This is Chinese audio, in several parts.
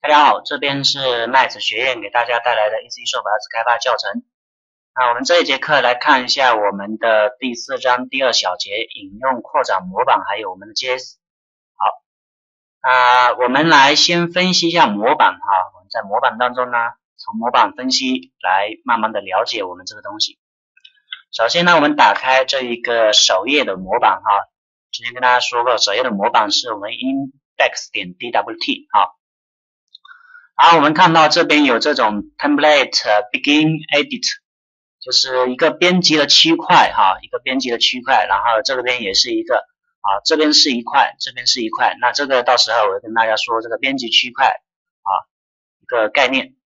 大家好，这边是麦子学院给大家带来的 EC 手把子开发教程。那我们这一节课来看一下我们的第4章第2小节引用扩展模板，还有我们的 JS。好，我们来先分析一下模板哈。我们在模板当中呢，从模板分析来慢慢的了解我们这个东西。首先呢，我们打开这一个首页的模板哈。之前跟大家说过，首页的模板是我们 index.dwt 哈。然后我们看到这边有这种 template begin edit， 就是一个编辑的区块哈，一个编辑的区块，然后这边也是一个这边是一块，这边是一块，那这个到时候我会跟大家说这个编辑区块一个概念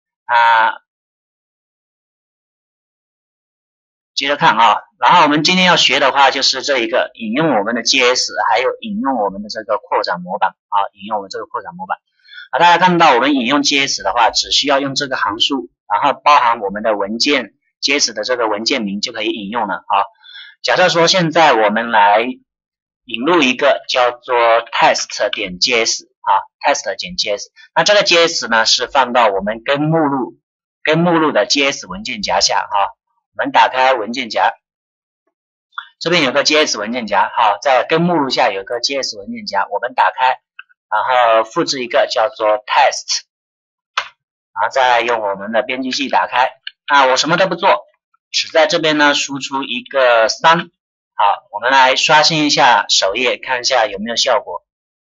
接着看然后我们今天要学的话就是这一个引用我们的 JS， 还有引用我们的这个扩展模板引用我们这个扩展模板。大家看到我们引用 JS 的话，只需要用这个函数，然后包含我们的文件 JS 的这个文件名就可以引用了假设说现在我们来引入一个叫做 test.js test.js， 那这个 JS 呢是放到我们根目录的 JS 文件夹下我们打开文件夹，这边有个 JS 文件夹在根目录下有个 JS 文件夹，我们打开，然后复制一个叫做 test， 然后再用我们的编辑器打开。我什么都不做，只在这边呢输出一个3。好，我们来刷新一下首页，看一下有没有效果。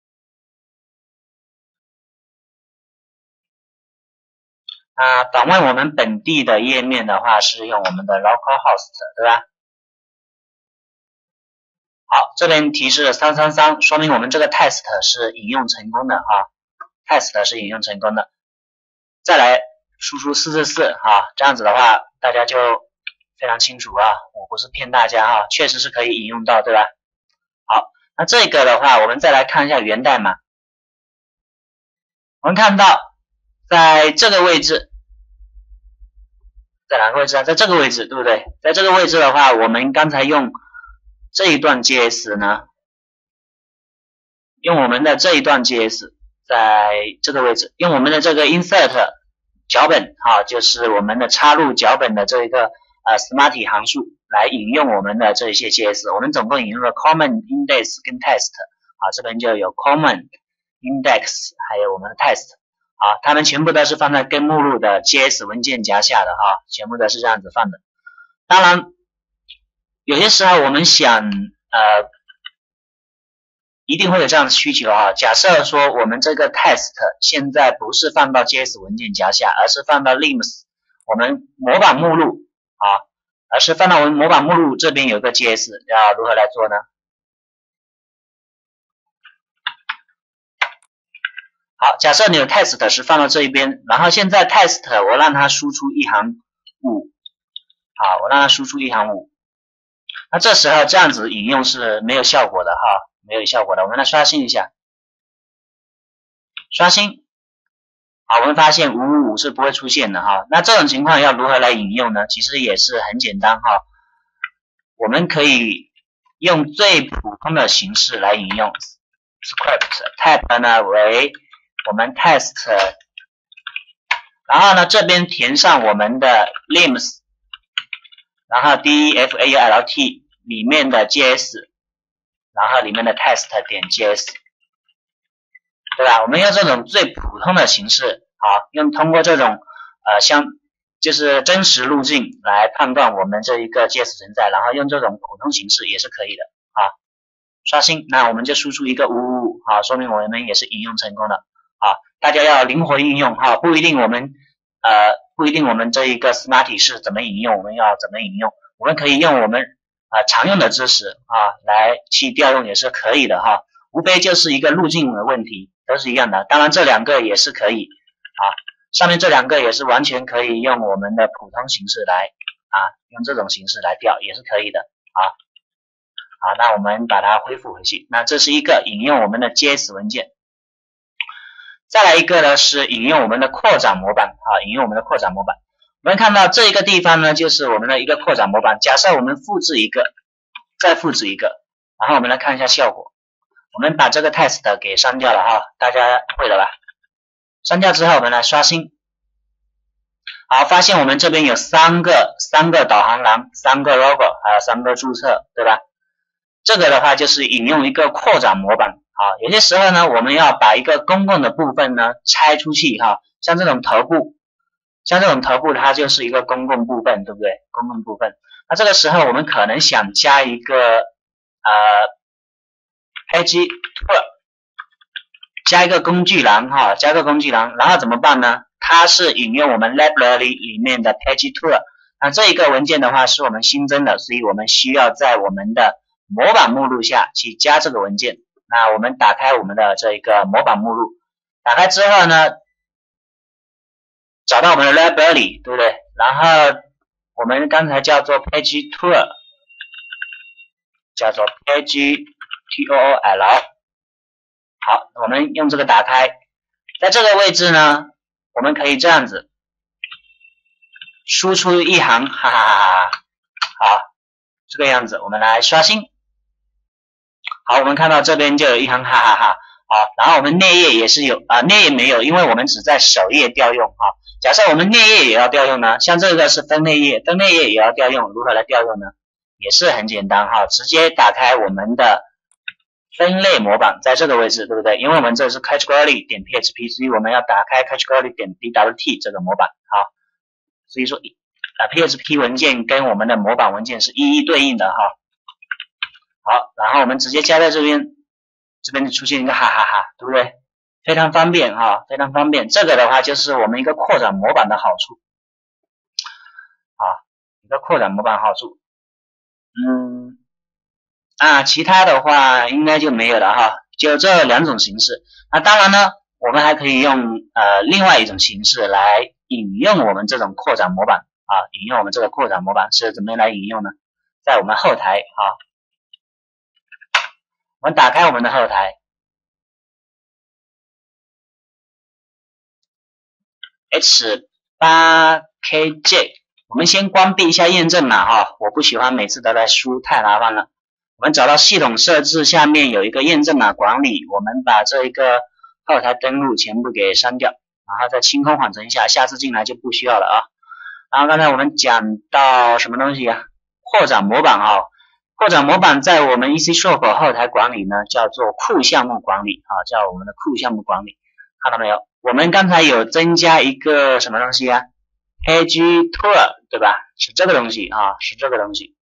访问我们本地的页面的话是用我们的 localhost， 对吧？好，这边提示333，说明我们这个 test 是引用成功的test 是引用成功的。再来输出444这样子的话大家就非常清楚我不是骗大家确实是可以引用到，对吧？好，那这个的话我们再来看一下源代码。我们看到在这个位置，在哪个位置在这个位置，对不对？在这个位置的话，我们刚才用这一段 JS 呢，用我们的这一段 JS 在这个位置，用我们的这个 insert 脚本就是我们的插入脚本的这一个smarty 函数来引用我们的这些 JS。 我们总共引用了 common index 跟 test 这边就有 common index 还有我们的 test， 它们全部都是放在根目录的 JS 文件夹下的全部都是这样子放的。当然有些时候我们想一定会有这样的需求假设说我们这个 test 现在不是放到 JS 文件夹下，而是放到 limbs 我们模板目录而是放到我们模板目录这边有个 JS， 要如何来做呢？好，假设你的 test 是放到这一边，然后现在 test 我让它输出一行5，我让它输出一行5，那这时候这样子引用是没有效果的没有效果的。我们来刷新一下，刷新，我们发现555是不会出现的那这种情况要如何来引用呢？其实也是很简单我们可以用最普通的形式来引用 script type 呢为我们 test， 然后呢这边填上我们的 limbs， 然后 default 里面的 js， 然后里面的 test.js， 对吧？我们用这种最普通的形式通过这种就是真实路径来判断我们这一个 JS 存在，然后用这种普通形式也是可以的刷新，那我们就输出一个555说明我们也是引用成功的大家要灵活应用不一定我们这一个 smarty 是怎么引用，我们要怎么引用，我们可以用我们常用的知识来去调用也是可以的无非就是一个路径的问题，都是一样的。当然这两个也是可以上面这两个也是完全可以用我们的普通形式来用这种形式来调也是可以的好，那我们把它恢复回去。那这是一个引用我们的 JS 文件。再来一个呢是引用我们的扩展模板引用我们的扩展模板。我们看到这一个地方呢就是我们的一个扩展模板，假设我们复制一个，再复制一个，然后我们来看一下效果。我们把这个 test 给删掉了大家会了吧？ 删掉之后，我们来刷新。好，发现我们这边有三个导航栏，3个 logo， 还有3个注册，对吧？这个的话就是引用一个扩展模板。好，有些时候呢，我们要把一个公共的部分呢拆出去哈，像这种头部它就是一个公共部分，对不对？公共部分。那这个时候我们可能想加一个page tour， 加一个工具栏哈，加个工具栏，然后怎么办呢？它是引用我们 library 里面的 page tour。那这一个文件的话是我们新增的，所以我们需要在我们的模板目录下去加这个文件。那我们打开我们的这个模板目录，打开之后呢，找到我们的 library， 对不对？然后我们刚才叫做 page tour， 叫做 page tool。好，我们用这个打开，在这个位置呢，我们可以这样子输出一行，哈哈哈哈。好，这个样子，我们来刷新。好，我们看到这边就有一行哈哈哈。好，然后我们内页也是有内页没有，因为我们只在首页调用啊。假设我们内页也要调用呢，像这个是分类页，分类页也要调用，如何来调用呢？也是很简单哈，直接打开我们的分类模板，在这个位置，对不对？因为我们这是 category.php， 所以我们要打开 category.dwt 这个模板。好，所以说PHP 文件跟我们的模板文件是一一对应的哈。好，然后我们直接加在这边，这边就出现一个哈哈哈，对不对？非常方便哈，非常方便。这个的话就是我们一个扩展模板的好处。好，一个扩展模板好处。其他的话应该就没有了哈，就这2种形式。那当然呢，我们还可以用另外一种形式来引用我们这种扩展模板啊，引用我们这个扩展模板是怎么样来引用呢？在我们后台啊，我们打开我们的后台 H8KJ， 我们先关闭一下验证码哈，我不喜欢每次都来输，太麻烦了。我们找到系统设置下面有一个验证码管理，我们把这一个后台登录全部给删掉，然后再清空缓存一下，下次进来就不需要了啊。然后刚才我们讲到什么东西啊？扩展模板啊，扩展模板在我们 EC Shop 后台管理呢，叫做库项目管理啊，叫我们的库项目管理，看到没有？我们刚才有增加一个什么东西啊 ？Page Tour 对吧？是这个东西啊，是这个东西。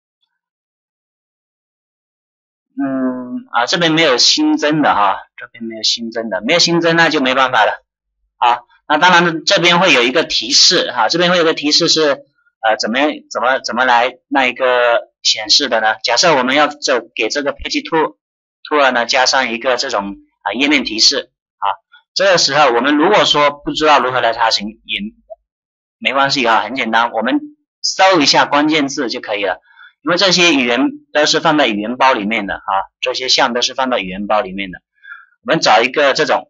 这边没有新增的哈，这边没有新增的，没有新增那就没办法了。好，那当然这边会有一个提示哈，这边会有一个提示是怎么来那一个显示的呢？假设我们要给这个 Page Tour 呢加上一个这种页面提示啊，这个时候我们如果说不知道如何来查询也没关系啊，很简单，我们搜一下关键字就可以了。因为这些语言都是放在语言包里面的啊，这些项都是放到语言包里面的。我们找一个这种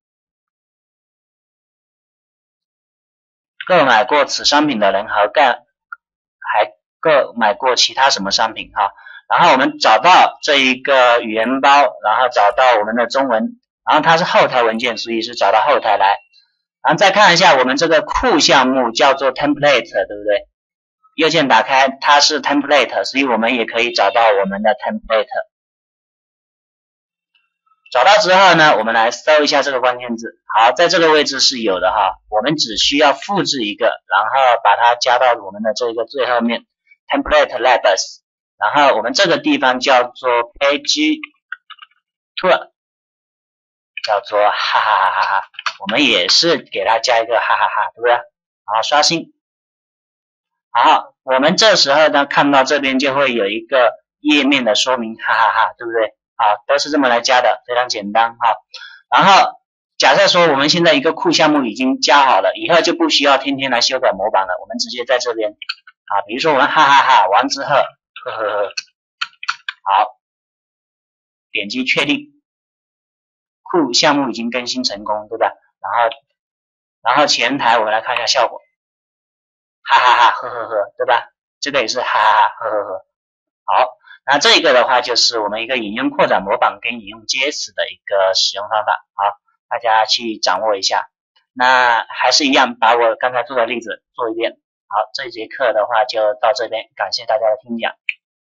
购买过此商品的人还购买过其他什么商品哈，然后我们找到这一个语言包，然后找到我们的中文，然后它是后台文件，所以是找到后台来，然后再看一下我们这个库项目叫做 template， 对不对？右键打开，它是 template， 所以我们也可以找到我们的 template。找到之后呢，我们来搜一下这个关键字。好，在这个位置是有的哈，我们只需要复制一个，然后把它加到我们的这个最后面 template labels， 然后我们这个地方叫做 page tour， 叫做哈哈哈哈哈，我们也是给它加一个哈哈哈，对不对？然后刷新。好，我们这时候呢看到这边就会有一个页面的说明，哈哈哈，对不对？好，都是这么来加的，非常简单哈。然后假设说我们现在一个库项目已经加好了，以后就不需要天天来修改模板了，我们直接在这边比如说我们哈哈哈完之后，呵呵呵，好，点击确定，库项目已经更新成功，对吧？然后前台我们来看一下效果。哈哈哈，呵呵呵，对吧？这个也是哈哈哈，呵呵呵。好，那这个的话就是我们一个引用扩展模板跟引用 JS 的一个使用方法，好，大家去掌握一下。 那还是一样，把我刚才做的例子做一遍。好，这一节课的话就到这边，感谢大家的听讲。